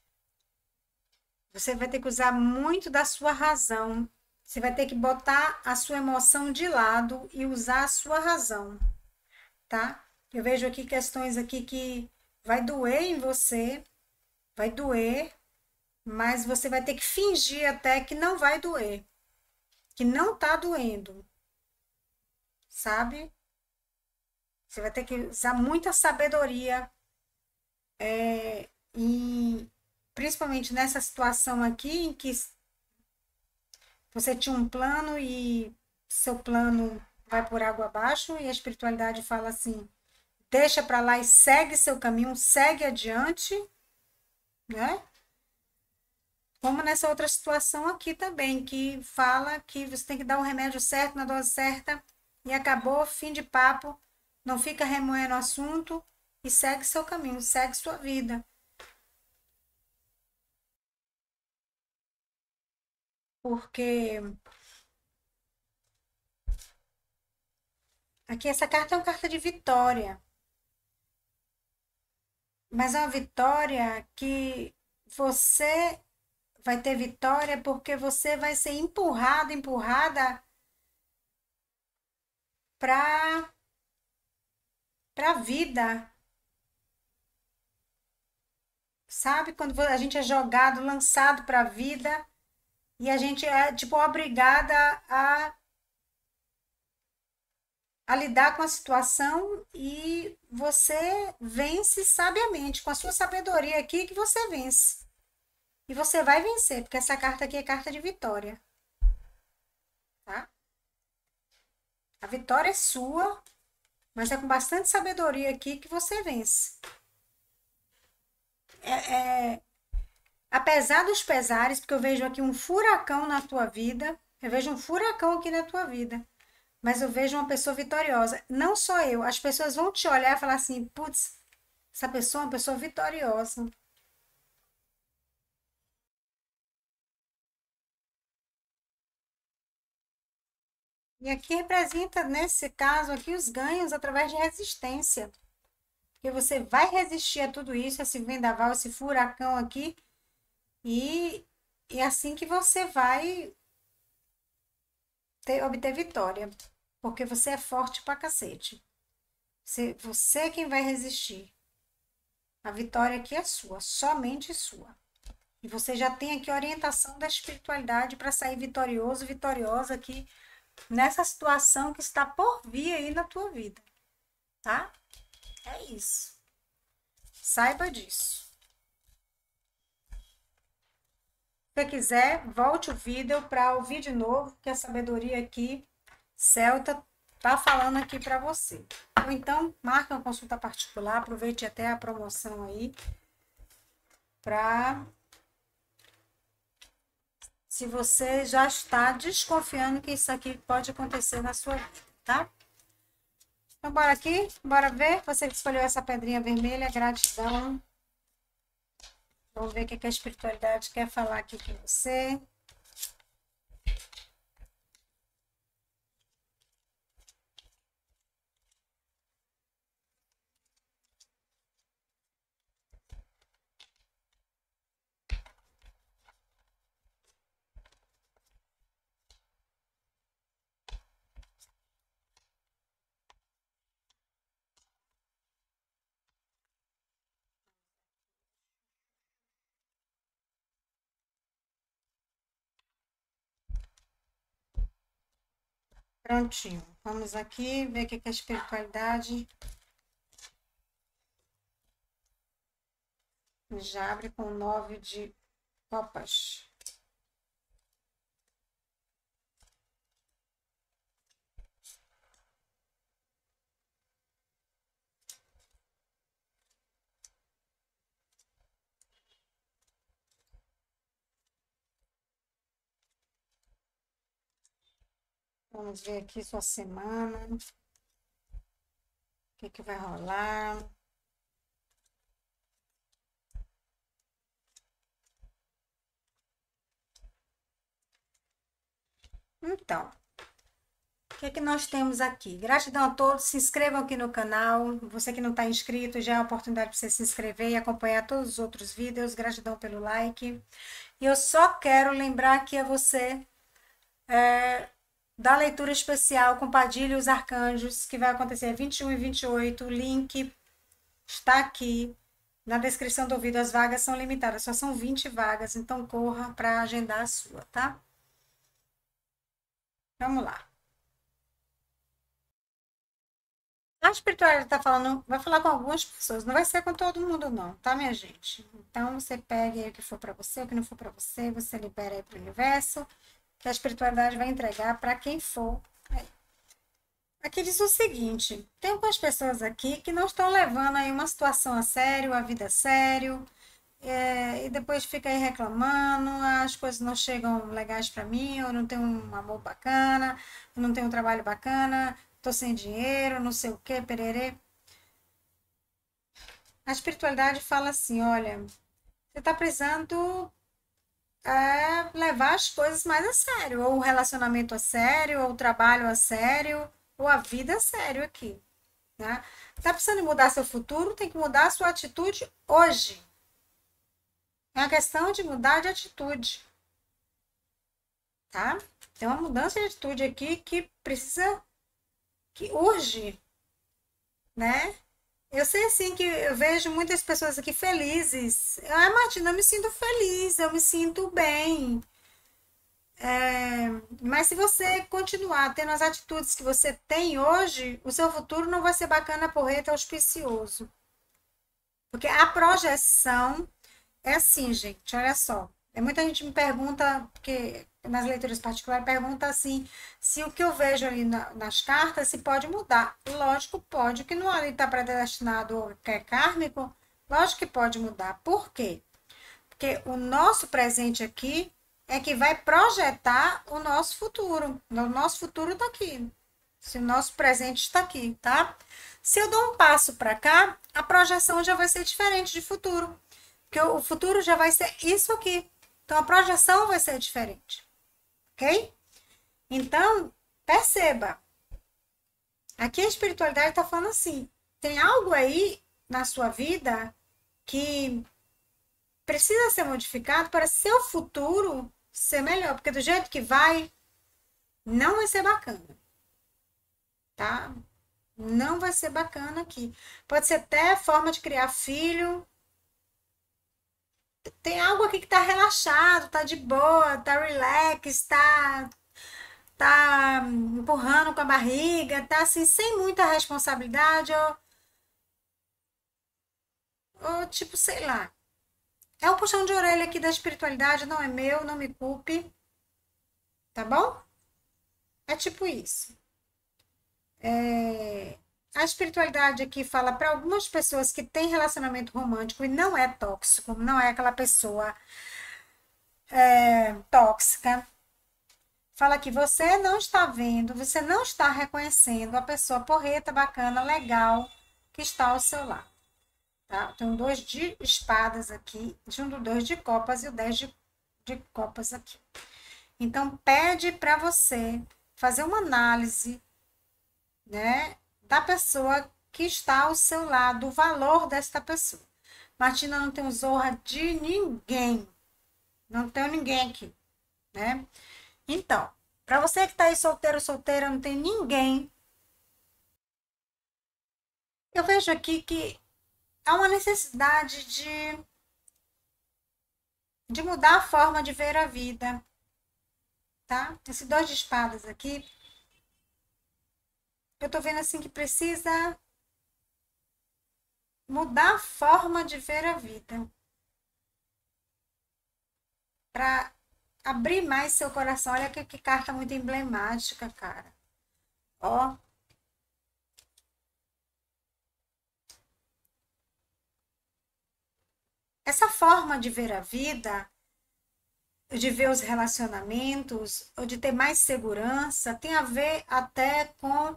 Você vai ter que usar muito da sua razão. Você vai ter que botar a sua emoção de lado e usar a sua razão, tá? Eu vejo aqui questões aqui que vai doer em você, vai doer, mas você vai ter que fingir até que não vai doer, que não tá doendo, sabe? Você vai ter que usar muita sabedoria, é, e principalmente nessa situação aqui em que você tinha um plano e seu plano vai por água abaixo e a espiritualidade fala assim: deixa para lá e segue seu caminho, segue adiante, né? Como nessa outra situação aqui também, que fala que você tem que dar o remédio certo na dose certa e acabou, fim de papo, não fica remoendo o assunto e segue seu caminho, segue sua vida. Porque aqui essa carta é uma carta de vitória, mas é uma vitória que você vai ter vitória porque você vai ser empurrado, empurrada para para a vida. Sabe quando a gente é jogado, lançado para a vida E a gente é, tipo, obrigada a, a lidar com a situação e você vence sabiamente, com a sua sabedoria aqui que você vence. E você vai vencer, porque essa carta aqui é carta de vitória, tá? A vitória é sua, mas é com bastante sabedoria aqui que você vence. É, é, apesar dos pesares, porque eu vejo aqui um furacão na tua vida, eu vejo um furacão aqui na tua vida, mas eu vejo uma pessoa vitoriosa. Não só eu, as pessoas vão te olhar e falar assim, putz, essa pessoa é uma pessoa vitoriosa. E aqui representa, nesse caso aqui, os ganhos através de resistência. Porque você vai resistir a tudo isso, esse vendaval, esse furacão aqui, e é assim que você vai ter, obter vitória. Porque você é forte pra cacete. Você, você é quem vai resistir. A vitória aqui é sua, somente sua. E você já tem aqui a orientação da espiritualidade para sair vitorioso, vitoriosa aqui nessa situação que está por vir aí na tua vida, tá? É isso. Saiba disso. Se você quiser, volte o vídeo para ouvir de novo, que a sabedoria aqui, Celta, tá falando aqui para você. Ou então, marca uma consulta particular, aproveite até a promoção aí, para se você já está desconfiando que isso aqui pode acontecer na sua vida, tá? Então, bora aqui, bora ver. Você que escolheu essa pedrinha vermelha, gratidão. Vamos ver o que a espiritualidade quer falar aqui com você. Prontinho. Vamos aqui ver o que a espiritualidade já abre com nove de copas. Vamos ver aqui sua semana. O que, que vai rolar. Então, o que, que nós temos aqui? Gratidão a todos. Se inscrevam aqui no canal. Você que não está inscrito, já é a oportunidade para você se inscrever e acompanhar todos os outros vídeos. Gratidão pelo like. E eu só quero lembrar aqui a você é, da leitura especial com Padilha e os Arcanjos, que vai acontecer vinte e um e vinte e oito. O link está aqui na descrição do vídeo. As vagas são limitadas, só são vinte vagas, então corra para agendar a sua, tá? Vamos lá. A espiritualidade está falando, vai falar com algumas pessoas, não vai ser com todo mundo não, tá, minha gente? Então, você pega aí o que for para você, o que não for para você, você libera aí para o universo, que a espiritualidade vai entregar para quem for. Aqui diz o seguinte, tem algumas pessoas aqui que não estão levando aí uma situação a sério, a vida a sério, é, e depois fica aí reclamando, as coisas não chegam legais para mim, eu não tenho um amor bacana, eu não tenho um trabalho bacana, tô sem dinheiro, não sei o que, pererê. A espiritualidade fala assim, olha, você tá precisando é, levar as coisas mais a sério, ou o relacionamento a sério, ou o trabalho a sério, ou a vida a sério aqui, né? Tá precisando mudar seu futuro, tem que mudar a sua atitude hoje. É uma questão de mudar de atitude, tá? Tem uma mudança de atitude aqui que precisa, que urge, né? Eu sei assim que eu vejo muitas pessoas aqui felizes. Ah, Martina, eu me sinto feliz, eu me sinto bem. É, mas se você continuar tendo as atitudes que você tem hoje, o seu futuro não vai ser bacana, porreta, auspicioso. Porque a projeção é assim, gente, olha só. É, muita gente me pergunta, porque nas leituras particulares pergunta assim, se o que eu vejo ali na, nas cartas se pode mudar. Lógico, pode, o que não ali está predestinado ou que é kármico, lógico que pode mudar. Por quê? Porque o nosso presente aqui é que vai projetar o nosso futuro. O nosso futuro está aqui. Se o nosso presente está aqui, tá? Se eu dou um passo para cá, a projeção já vai ser diferente de futuro. Porque o futuro já vai ser isso aqui. Então a projeção vai ser diferente. Ok? Então, perceba. Aqui a espiritualidade está falando assim: tem algo aí na sua vida que precisa ser modificado para seu futuro ser melhor. Porque do jeito que vai, não vai ser bacana. Tá? Não vai ser bacana aqui. Pode ser até forma de criar filho. Tem algo aqui que tá relaxado, tá de boa, tá relax, tá, tá empurrando com a barriga, tá assim, sem muita responsabilidade, ou, ou tipo, sei lá. É um puxão de orelha aqui da espiritualidade, não é meu, não me culpe. Tá bom? É tipo isso. É... A espiritualidade aqui fala para algumas pessoas que têm relacionamento romântico e não é tóxico, não é aquela pessoa é, tóxica. Fala que você não está vendo, você não está reconhecendo a pessoa porreta, bacana, legal que está ao seu lado. Tá? Tem dois de espadas aqui, junto dois de copas e o dez de, de copas aqui. Então, pede para você fazer uma análise, né, da pessoa que está ao seu lado, o valor desta pessoa. Martina, não tem zorra de ninguém. Não tenho ninguém aqui, né? Então, para você que está aí solteiro, solteira, não tem ninguém. Eu vejo aqui que há uma necessidade de, de mudar a forma de ver a vida, tá? Esse dois de espadas aqui, eu tô vendo assim que precisa mudar a forma de ver a vida. Para abrir mais seu coração. Olha que, que carta muito emblemática, cara. Ó. Essa forma de ver a vida, de ver os relacionamentos, ou de ter mais segurança, tem a ver até com,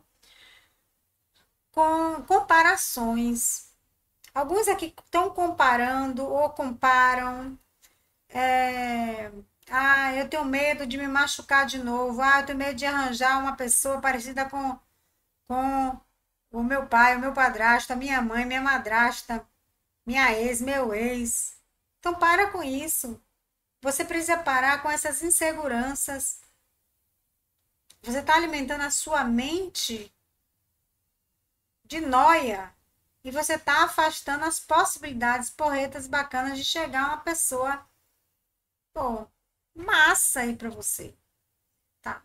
com comparações. Alguns aqui estão comparando ou comparam. É, ah, eu tenho medo de me machucar de novo. Ah, eu tenho medo de arranjar uma pessoa parecida com, com o meu pai, o meu padrasto, a minha mãe, minha madrasta, minha ex, meu ex. Então para com isso. Você precisa parar com essas inseguranças. Você está alimentando a sua mente de noia e você está afastando as possibilidades porretas bacanas de chegar a uma pessoa, pô, massa aí para você, tá?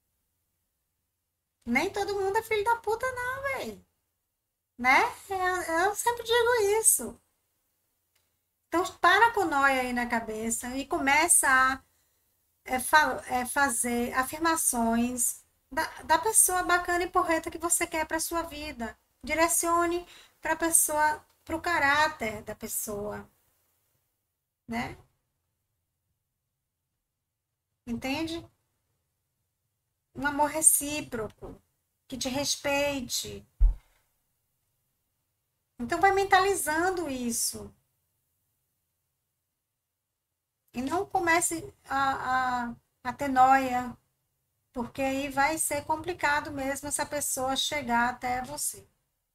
Nem todo mundo é filho da puta não, velho, né? Eu, eu sempre digo isso. Então para com noia aí na cabeça e começa a é, fa é, fazer afirmações da, da pessoa bacana e porreta que você quer para sua vida. Direcione para a pessoa, para o caráter da pessoa, né? Entende? Um amor recíproco, que te respeite. Então vai mentalizando isso. E não comece a, a, a ter noia, porque aí vai ser complicado mesmo essa pessoa chegar até você.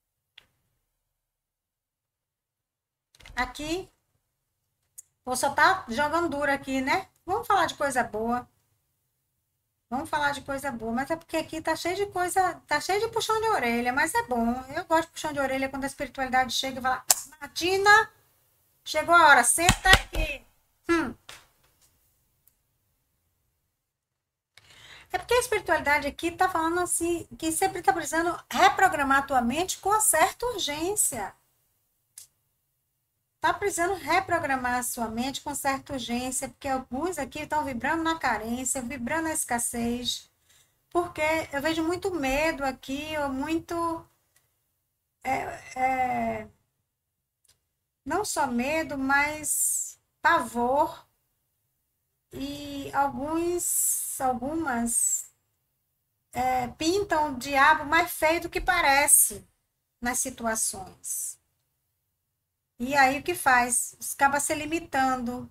Aqui, vou só tá jogando duro aqui, né? Vamos falar de coisa boa. Vamos falar de coisa boa, mas é porque aqui tá cheio de coisa, tá cheio de puxão de orelha, mas é bom. Eu gosto de puxão de orelha quando a espiritualidade chega e fala: Martina, chegou a hora, senta aqui. Hum. É porque a espiritualidade aqui está falando assim, que sempre está precisando reprogramar a tua mente com certa urgência. Está precisando reprogramar a sua mente com certa urgência, porque alguns aqui estão vibrando na carência, vibrando na escassez, porque eu vejo muito medo aqui, ou muito. É, é, não só medo, mas pavor e alguns, algumas é, pintam o diabo mais feio do que parece nas situações. E aí o que faz? Acaba se limitando,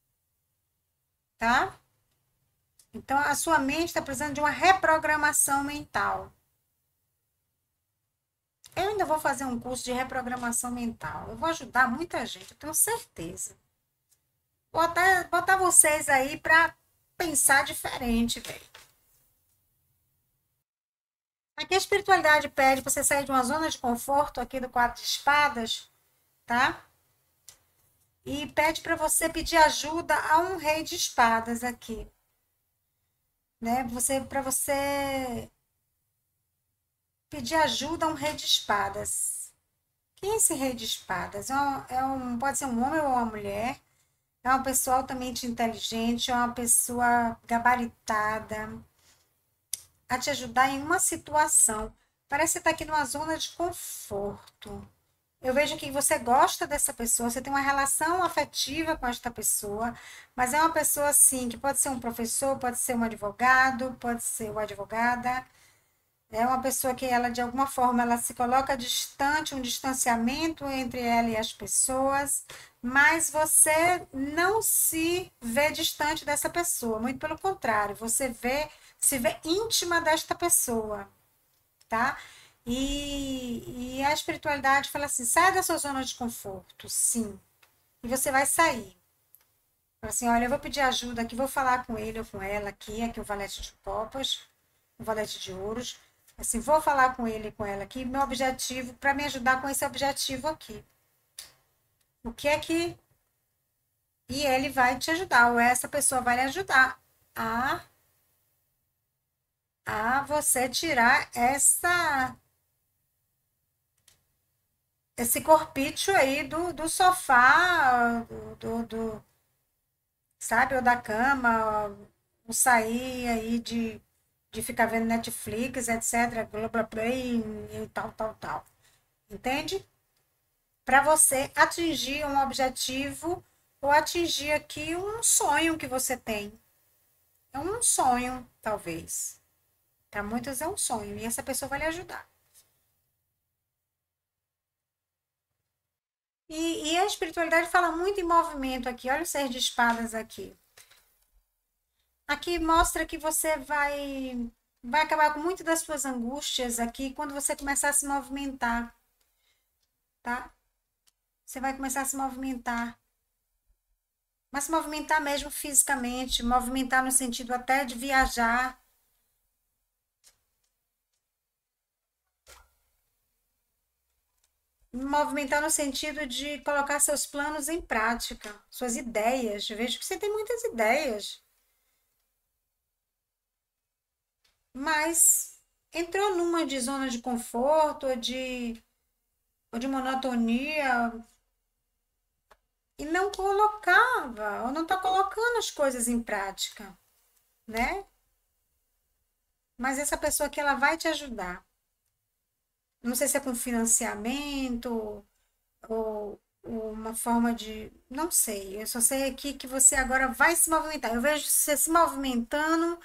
tá? Então a sua mente está precisando de uma reprogramação mental. Eu ainda vou fazer um curso de reprogramação mental. Eu vou ajudar muita gente, eu tenho certeza. Vou até botar vocês aí para pensar diferente, velho. Aqui a espiritualidade pede para você sair de uma zona de conforto aqui do quatro de espadas, tá? E pede para você pedir ajuda a um rei de espadas aqui, né? Você para você pedir ajuda a um rei de espadas. Quem é esse rei de espadas? É um, é um, pode ser um homem ou uma mulher. É uma pessoa altamente inteligente, é uma pessoa gabaritada a te ajudar em uma situação. Parece que você está aqui numa zona de conforto. Eu vejo que você gosta dessa pessoa, você tem uma relação afetiva com esta pessoa, mas é uma pessoa assim, que pode ser um professor, pode ser um advogado, pode ser uma advogada. É uma pessoa que ela, de alguma forma, ela se coloca distante, um distanciamento entre ela e as pessoas, mas você não se vê distante dessa pessoa, muito pelo contrário, você vê, se vê íntima desta pessoa, tá? E, e a espiritualidade fala assim, sai da sua zona de conforto, sim, e você vai sair. Fala assim, olha, eu vou pedir ajuda aqui, vou falar com ele ou com ela aqui, aqui o valete de copas, o valete de ouros. Assim, vou falar com ele e com ela aqui, meu objetivo, para me ajudar com esse objetivo aqui. O que é que. E ele vai te ajudar, ou essa pessoa vai lhe ajudar a, a você tirar essa. Esse corpício aí do, do sofá, do, do, do, sabe, ou da cama, ou sair aí de, de ficar vendo Netflix, etc, Globoplay e tal, tal, tal. Entende? Para você atingir um objetivo ou atingir aqui um sonho que você tem. É um sonho, talvez. Para muitos é um sonho e essa pessoa vai lhe ajudar. E, e a espiritualidade fala muito em movimento aqui. Olha o ser de espadas aqui. Aqui mostra que você vai, vai acabar com muitas das suas angústias aqui quando você começar a se movimentar. Tá? Você vai começar a se movimentar. Mas se movimentar mesmo fisicamente, movimentar no sentido até de viajar. Movimentar no sentido de colocar seus planos em prática, suas ideias. Eu vejo que você tem muitas ideias. Mas entrou numa de zona de conforto, ou de, ou de monotonia, e não colocava, ou não está colocando as coisas em prática, né? Mas essa pessoa aqui, ela vai te ajudar. Não sei se é com financiamento, ou, ou uma forma de. Não sei, eu só sei aqui que você agora vai se movimentar. Eu vejo você se movimentando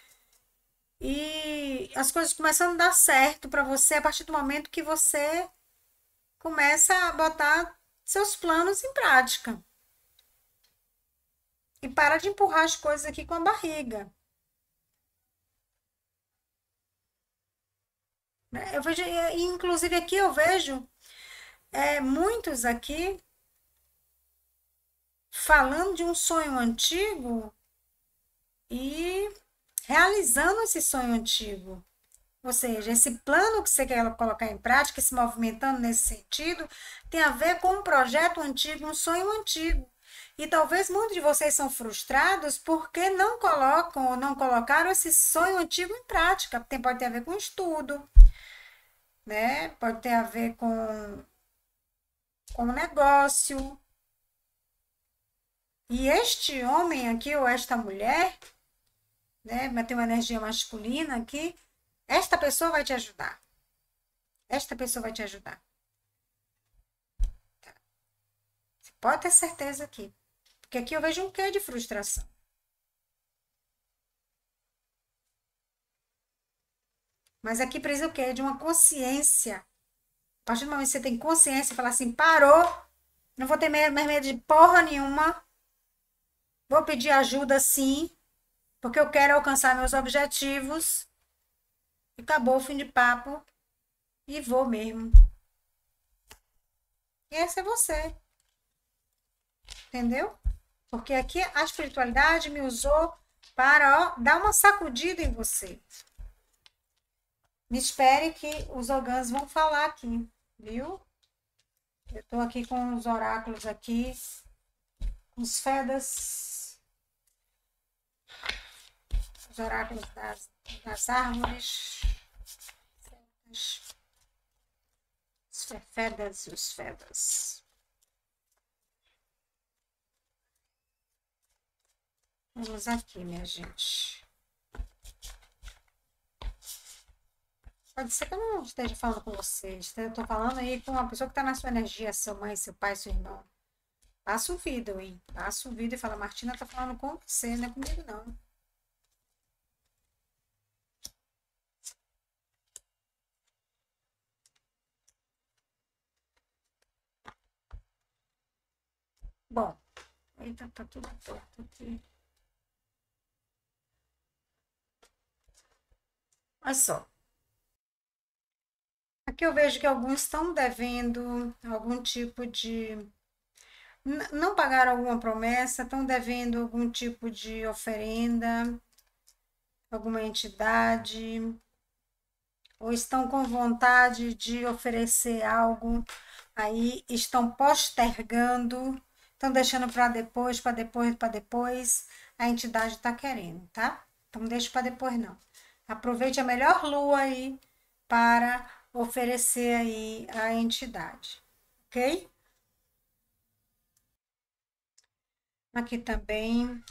e as coisas começam a dar certo para você a partir do momento que você começa a botar seus planos em prática. E para de empurrar as coisas aqui com a barriga. Eu vejo, inclusive aqui eu vejo é, muitos aqui falando de um sonho antigo e realizando esse sonho antigo. Ou seja, esse plano que você quer colocar em prática, se movimentando nesse sentido, tem a ver com um projeto antigo, um sonho antigo. E talvez muitos de vocês são frustrados porque não colocam ou não colocaram esse sonho antigo em prática. Tem, pode ter a ver com estudo, né? Pode ter a ver com, com negócio. E este homem aqui, ou esta mulher, né? Vai ter uma energia masculina aqui. Esta pessoa vai te ajudar. Esta pessoa vai te ajudar. Tá. Você pode ter certeza aqui. Porque aqui eu vejo um quê de frustração. Mas aqui precisa o quê? De uma consciência. A partir do momento que você tem consciência e falar assim, parou, não vou ter mais medo de porra nenhuma, vou pedir ajuda sim, porque eu quero alcançar meus objetivos. E acabou o fim de papo. E vou mesmo. E esse é você. Entendeu? Porque aqui a espiritualidade me usou para ó, dar uma sacudida em você. Me espere que os ogãs vão falar aqui, viu? Eu estou aqui com os oráculos aqui, os fedas, os oráculos das, das árvores, os fedas e os fedas. Vamos aqui, minha gente. Pode ser que eu não esteja falando com vocês. Eu estou falando aí com uma pessoa que está na sua energia, sua mãe, seu pai, seu irmão. Passa o vídeo, hein? Passa o vídeo e fala, Martina tá falando com você, não é comigo, não. Bom, eita, tá tudo torto aqui. Olha só. Aqui eu vejo que alguns estão devendo algum tipo de... Não pagaram alguma promessa, estão devendo algum tipo de oferenda, alguma entidade, ou estão com vontade de oferecer algo, aí estão postergando, estão deixando para depois, para depois, para depois, a entidade está querendo, tá? Então não deixa para depois não. Aproveite a melhor lua aí para oferecer aí a entidade, ok? Aqui também,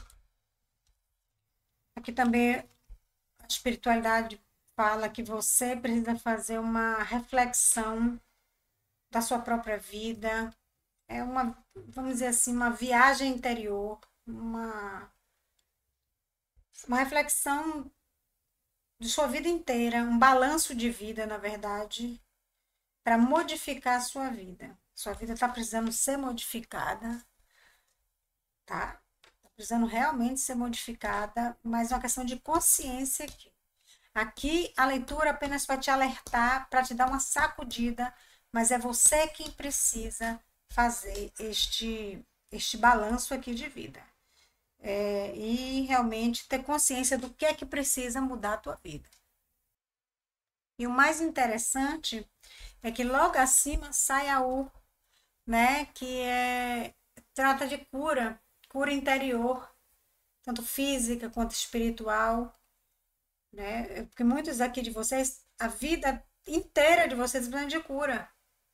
aqui também a espiritualidade fala que você precisa fazer uma reflexão da sua própria vida. É uma, vamos dizer assim, uma viagem interior, uma, uma reflexão de sua vida inteira, um balanço de vida, na verdade, para modificar a sua vida. Sua vida está precisando ser modificada, tá? Está precisando realmente ser modificada, mas é uma questão de consciência aqui. Aqui a leitura apenas vai te alertar, para te dar uma sacudida, mas é você quem precisa fazer este, este balanço aqui de vida. É, e realmente ter consciência do que é que precisa mudar a tua vida. E o mais interessante é que logo acima sai a U, né, que é, trata de cura, cura interior, tanto física quanto espiritual, né? Porque muitos aqui de vocês, a vida inteira de vocês precisam de cura,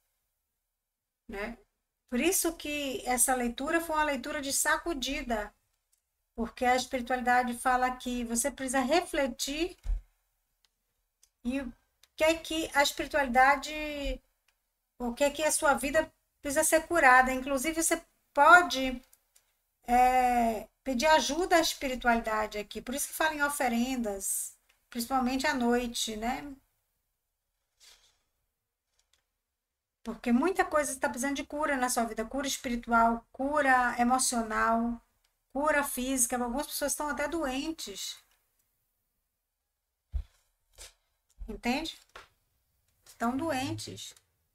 né? Por isso que essa leitura foi uma leitura de sacudida, porque a espiritualidade fala que você precisa refletir e o que é que a espiritualidade, o que é que a sua vida precisa ser curada. Inclusive, você pode é, pedir ajuda à espiritualidade aqui. Por isso que fala em oferendas, principalmente à noite, né? Porque muita coisa está precisando de cura na sua vida, cura espiritual, cura emocional, cura física. Algumas pessoas estão até doentes. Entende? Estão doentes.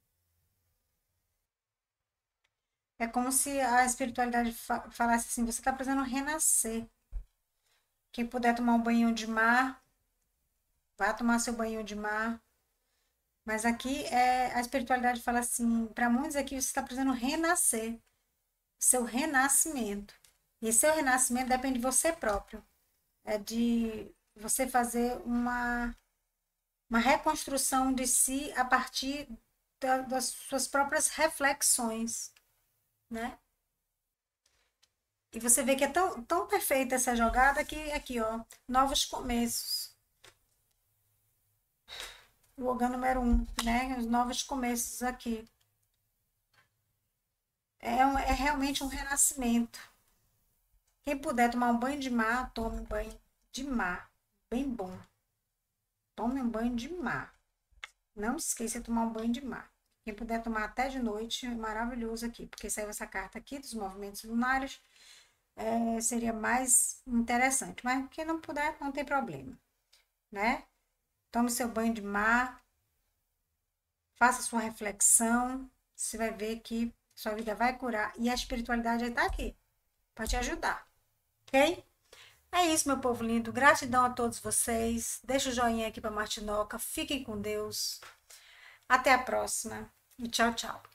É como se a espiritualidade fa falasse assim, você está precisando renascer. Quem puder tomar um banho de mar, vá tomar seu banho de mar. Mas aqui é, a espiritualidade fala assim, para muitos aqui você está precisando renascer. seu renascimento. E seu renascimento depende de você próprio. É de você fazer uma, uma reconstrução de si a partir da, das suas próprias reflexões, né? E você vê que é tão, tão perfeita essa jogada que aqui, ó, novos começos. O Ogã número um, né? Os novos começos aqui. É, um, é realmente um renascimento. Quem puder tomar um banho de mar, tome um banho de mar. Bem bom. Tome um banho de mar. Não esqueça de tomar um banho de mar. Quem puder tomar até de noite, é maravilhoso aqui. Porque saiu essa carta aqui dos movimentos lunares. É, seria mais interessante. Mas quem não puder, não tem problema. Né? Tome seu banho de mar. Faça sua reflexão. Você vai ver que sua vida vai curar. E a espiritualidade está aqui para te ajudar. Ok? É isso, meu povo lindo. Gratidão a todos vocês. Deixa o joinha aqui para Martinoca. Fiquem com Deus. Até a próxima. E tchau, tchau.